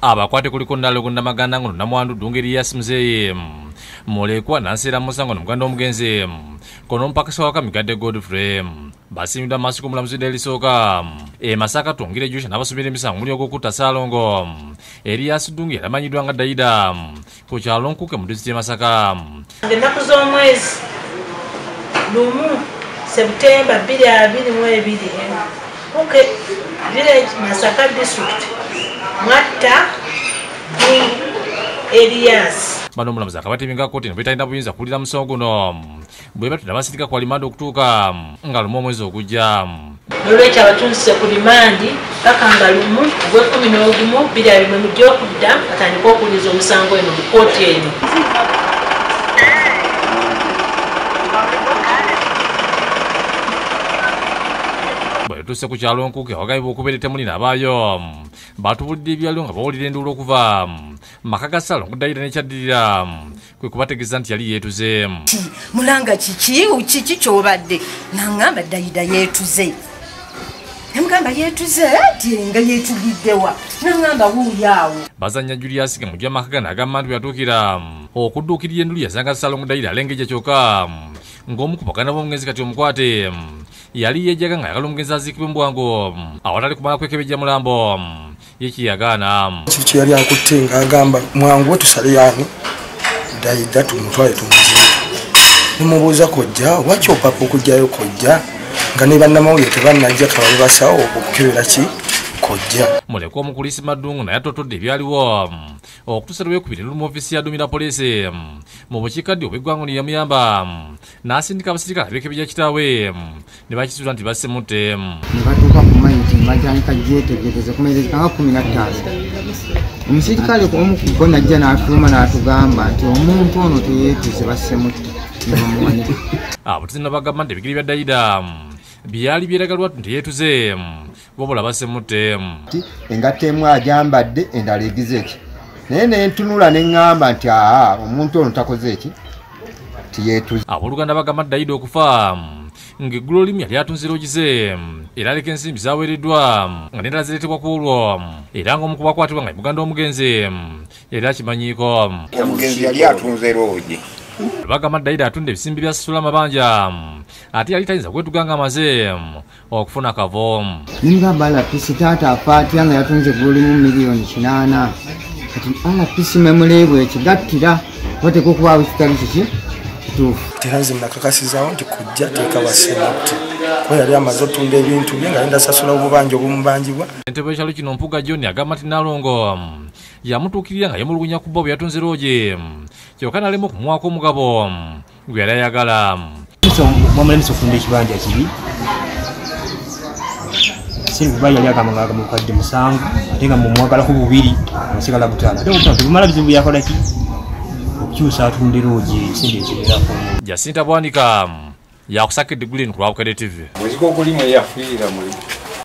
abakwate kuliko Nalogonda Maganda ngono namwandu Dungeri yasimuzeye molekwa nansera musango nomuganda omugenzi kono mpakisa wakamigadde Godfrey basimida masiku mulamuzi delisoka Masaka tongire jusha nabasubira emisango muli okukuta Salongo Elias Dungi amanyidwa nga Daida ku kyalo Nkuke mu district Masaka ennaku z'omwezi lumu September 2022 okay village Masaka district Mwatta Elias bano mulamuzi akabateminga koti nebitalinda buyinza kulira musango guno bwe batudde basirika kwa limando okutuuka nga lumu omwezi ogujja nolwekyo abatundise ku limandi bakanga lumu ogw'ekumi biri abiri mu gy'okudda batandika okuwuliriza omusango eno mu kooti eno bwetuuse ku kyalo Nkuke awagayibwa okubeera temulina abaayo batubulidde ebyaliwo nga bawulira enduulu okuva maka ga Salongo Daida nekyaddirira kwe kubategeeza nti yali yeetuze mulanga kiki kyobadde naŋŋamba Daida yeetuze namugamba yeetuze ati nga yeetugiddewa naŋŋamba wuuyaawo bazanya Julius ge mujja maka gano agamba nti yatuukira okudduukirira endulu yasanga Salongo Daida alengejja kyokka ng'omukubagana b'omugenzi kati omukwate yali yejaga nga yagala omugenzi aziikibwe mu bwangu awatali kumala kwekebejja mulambo yekiyagaana kiki yali akutte ng'agamba mwangu tusale yaani Daida tumutwale tumuziike nemubuuza kojja waki opapa okujjayo kojja nga ne bannamawulire tebannajja kababe basawo okukebera ki kojja mulekwa omukulisi Madungu naye atotodde ebyaliwo okutuusa lwekubiri lumu ofisi ya Dumira Poliisi mu bukiikaddyo obw'eggwanga yamuyamba n'asindika abasirikale ab'ekibejja kitaawe ne bakisuula nti bassemutte ne batuuka ku mayiti batandika gyetegereza kumaliriza nga 15 omusirikale omu ku bo najja n'atuluma n'atugamba nti omuntu ono teyeetuze bassemutte ne bamuwanika abutuzi nabagamba nti ebigiri bya Daida byali byeraga lwatu nti yeetuze wabula bassemutte engatta emu agyambadde endala egize eki naye nentunula neŋŋamba nti omuntu ono takoze eki tiyeetuze abooluganda bagamba Daida okufa ng'eggulu olimu yali atunze loogize era aleka ensimbi zaweereddwa nga n'endala zireetebwa ku olwo era ng'omu ku bakwatibwa nga muganda omugenzi yali akimanyiiko omugenzi yali atunze loogi bagamba Daida atunda ebisimbi bya Sasula Mabanja ate yali tayinza kwetuga nga amaze okufuna kavo nimugamba LPC taata afa atya nga yatunze eggulu limu $8,000 kati LPC memuleebwa ekigattira bateka okubaawo ekitali kiki kituufu teranze nakakasizaawo nti kujja teeka bassemutte kuba yali amaze otunda ebintu bye nga yenda sasula obubanja obumubanjibwa entebe ekyalo kino Mpuga John agamba nti Nalongo yamutuukirira nga yemulugunya ku bbo bwe yatunze loogi kyokka n'alema okumuwaako omugabo gwe yali ayagala mwamulemesa okufunda ekibanja kibi singa yali agamba mukadde 7 ate nga mumwagalako 2 amusigala 5 ate obutano tebumala bizibu byakola ki okukyusa atunde loogi ekiseera ekiwerako Jacinta Bwanika yakusakidde Green ku Lwabukadde TV muziko oguli mwe yafiira muli